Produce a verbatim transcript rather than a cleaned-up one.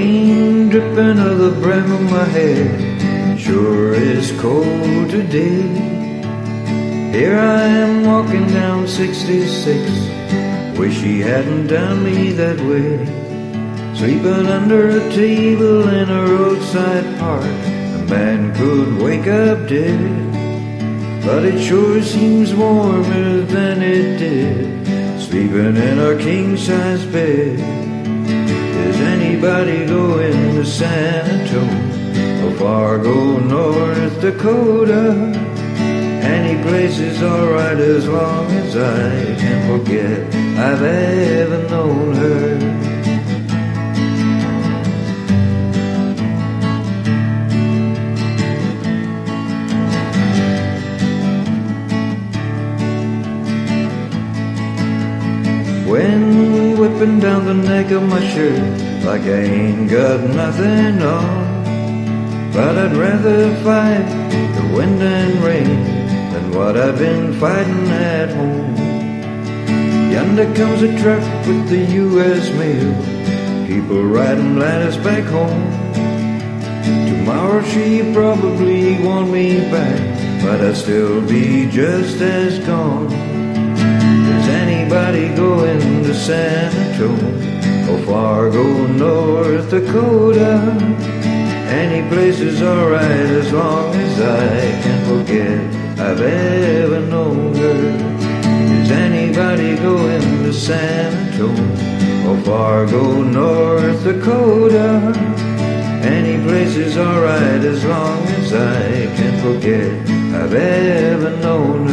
Rain dripping of the brim of my head, sure is cold today. Here I am walking down sixty-six, wish he hadn't done me that way. Sleeping under a table in a roadside park, a man could wake up dead. But it sure seems warmer than it did, sleeping in our king-size bed. Is anybody going to San Antonio or Fargo, North Dakota? Any place is alright as long as I can forget I've ever known her. Wind whipping down the neck of my shirt like I ain't got nothing on. But I'd rather fight the wind and rain than what I've been fighting at home. Yonder comes a truck with the U S mail, people riding ladders back home. Tomorrow she probably won't me back, but I'll still be just as gone. Is anybody going to San Antonio or Fargo, North Dakota? Any place is alright as long as I can forget I've ever known her. Is anybody going to San Antonio or Fargo, North Dakota? Any place is alright as long as I can forget I've ever known her.